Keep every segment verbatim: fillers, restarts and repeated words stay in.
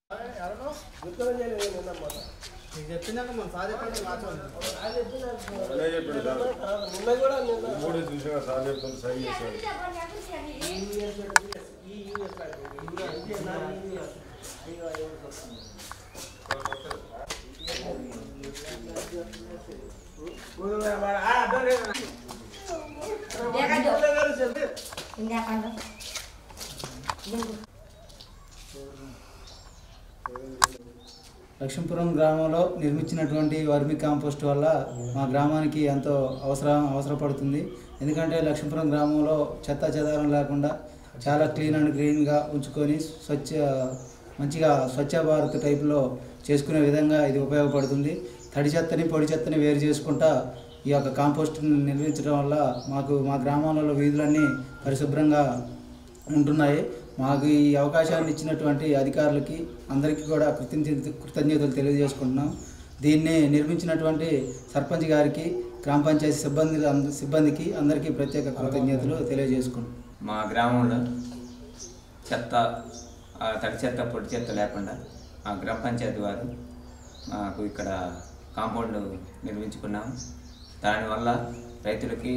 చెప్పినాక మన సార్ చెప్పండి నిన్న కూడా మూడు చూసిన సార్ చెప్తాను సై చేశారు లక్ష్మీపురం గ్రామంలో నిర్మించినటువంటి వర్మి కాంపోస్ట్ వల్ల మా గ్రామానికి ఎంతో అవసరం అవసరపడుతుంది. ఎందుకంటే లక్ష్మీపురం గ్రామంలో చెత్త చెదారం లేకుండా చాలా క్లీన్ అండ్ గ్రీన్గా ఉంచుకొని స్వచ్ఛ మంచిగా స్వచ్ఛ భారత్ టైప్లో చేసుకునే విధంగా ఇది ఉపయోగపడుతుంది. తడి చెత్తని పొడి చెత్తని వేరు చేసుకుంటా ఈ యొక్క కాంపోస్ట్ని నిర్మించడం వల్ల మాకు మా గ్రామాలలో వీధులన్నీ పరిశుభ్రంగా ఉంటున్నాయి. మాకు ఈ అవకాశాన్ని ఇచ్చినటువంటి అధికారులకి అందరికీ కూడా కృతజ్ఞత కృతజ్ఞతలు తెలియజేసుకుంటున్నాం. దీన్ని నిర్మించినటువంటి సర్పంచ్ గారికి, గ్రామ పంచాయతీ సిబ్బంది సిబ్బందికి అందరికీ ప్రత్యేక కృతజ్ఞతలు తెలియజేసుకుంటున్నాం. మా గ్రామంలో చెత్త తడి చెత్త పొడి చెత్త లేకుండా మా గ్రామ పంచాయతీ వారు మాకు ఇక్కడ కాంపౌండ్ నిర్మించుకున్నాము. దానివల్ల రైతులకి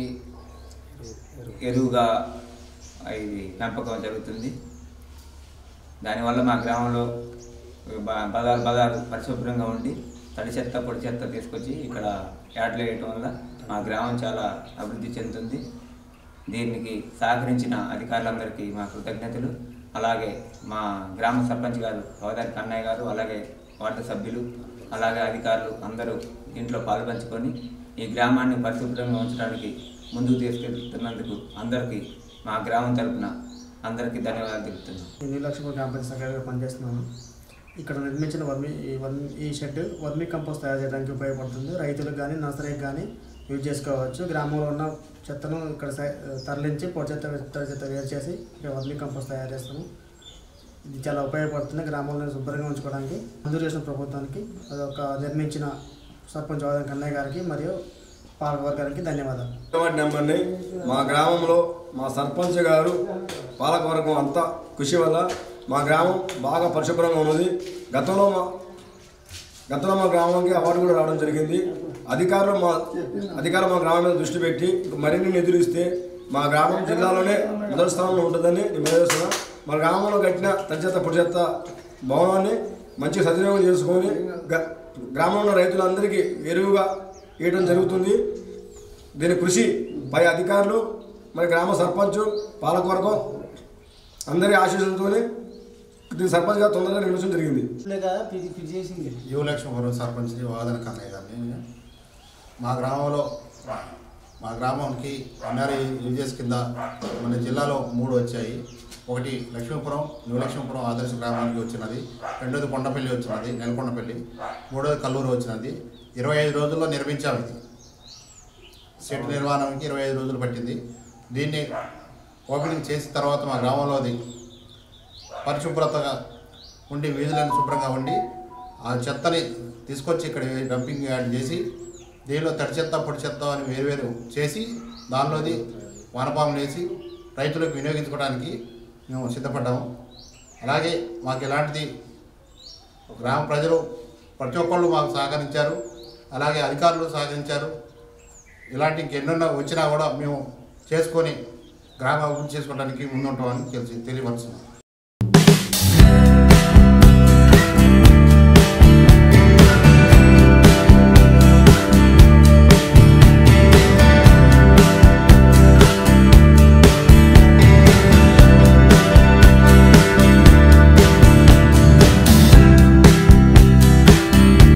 ఎరువుగా ఇది పెంపకం జరుగుతుంది. దానివల్ల మా గ్రామంలో బజారు బజారు పరిశుభ్రంగా ఉండి తడి చెత్త పొడి చెత్త తీసుకొచ్చి ఇక్కడ యాడ్లు వేయటం వల్ల మా గ్రామం చాలా అభివృద్ధి చెందుతుంది. దీనికి సహకరించిన అధికారులందరికీ మా కృతజ్ఞతలు. అలాగే మా గ్రామ సర్పంచ్ గారు గోదావరి కన్నయ్య గారు, అలాగే వార్డు సభ్యులు, అలాగే అధికారులు అందరూ దీంట్లో పాల్పంచుకొని ఈ గ్రామాన్ని పరిశుభ్రంగా ఉంచడానికి ముందుకు తీసుకెళ్తున్నందుకు అందరికీ మా గ్రామం తరపున అందరికీ ధన్యవాదాలు తెలుపుతున్నాను. నేను లక్ష్మీపురం గ్రామ పంచాయతీ సెక్రటరీగా పనిచేస్తున్నాను. ఇక్కడ నిర్మించిన వర్మి ఈ వర్మి ఈ షెడ్ వర్మి కంపోస్ట్ తయారు చేయడానికి ఉపయోగపడుతుంది. రైతులకు కానీ నర్సరీకి కానీ యూజ్ చేసుకోవచ్చు. గ్రామంలో ఉన్న చెత్తను ఇక్కడ తరలించి పొడి చెత్త తడి చెత్త వేరు చేసి ఇక్కడ వర్మి కంపోస్ట్ తయారు చేస్తాము. ఇది చాలా ఉపయోగపడుతుంది గ్రామంలో శుభ్రంగా ఉంచుకోవడానికి. మంజూరు చేసిన ప్రభుత్వానికి, అదొక నిర్మించిన సర్పంచ్ గోదావరి కన్నయ్య గారికి మరియు పాలకవర్గానికి ధన్యవాదాలు. నెంబర్ని మా గ్రామంలో మా సర్పంచ్ గారు, పాలకవర్గం అంతా కృషి వల్ల మా గ్రామం బాగా పరిశుభ్రంగా ఉన్నది. గతంలో మా గతంలో మా గ్రామానికి అవార్డు కూడా రావడం జరిగింది. అధికారులు మా అధికారులు మా గ్రామం మీద దృష్టి పెట్టి మరిన్ని నిధులు ఇస్తే మా గ్రామం జిల్లాలోనే మొదటి స్థానంలో ఉంటుందని నేను తెలియజేస్తున్నాను. మా గ్రామంలో కట్టిన తడి చెత్త పొడి చెత్త భవనాన్ని మంచి సద్వినియోగం చేసుకొని గ్రామంలో రైతులందరికీ ఎరువుగా వేయడం జరుగుతుంది. దీని కృషి పై అధికారులు, మరి గ్రామ సర్పంచ్, పాలకవర్గం అందరి ఆశీస్సులతోనే దీని సర్పంచ్ గారు తొందరగా నిర్మించడం జరిగింది. యువ లక్ష్మీపురం సర్పంచ్ గోదావరి కన్నయ్య గారిని మా గ్రామంలో మా గ్రామానికి ఎన్ఆర్ఐ యూజెస్ కింద మన జిల్లాలో మూడు వచ్చాయి. ఒకటి లక్ష్మీపురం, న్యూ లక్ష్మీపురం ఆదర్శ గ్రామానికి వచ్చినది. రెండోది కొండపల్లి వచ్చినది, నెలకొండపల్లి. మూడోది కల్లూరు వచ్చినది. ఇరవై ఐదు రోజుల్లో నిర్మించాము. ఇది సెట్ నిర్మాణానికి ఇరవై ఐదు రోజులు పట్టింది. దీన్ని ఓపెనింగ్ చేసిన తర్వాత మా గ్రామంలో అది పరిశుభ్రతగా ఉండి వీధులను శుభ్రంగా ఉండి ఆ చెత్తని తీసుకొచ్చి ఇక్కడ డంపింగ్ యాడ్ చేసి దీనిలో తడి చెత్త పొడి చెత్త అని వేరువేరు చేసి దానిలోది వానపాములు వేసి రైతులకు వినియోగించుకోవడానికి మేము సిద్ధపడ్డాము. అలాగే మాకు ఇలాంటిది గ్రామ ప్రజలు ప్రతి ఒక్కళ్ళు మాకు సహకరించారు. అలాగే అధికారులు సహకరించారు. ఇలాంటి ఇంకెన్నెన్నో వచ్చినా కూడా మేము చేసుకొని గ్రామ అభివృద్ధి చేసుకోవడానికి ముందుంటామని తెలిసి తెలియపరుస్తున్నాం.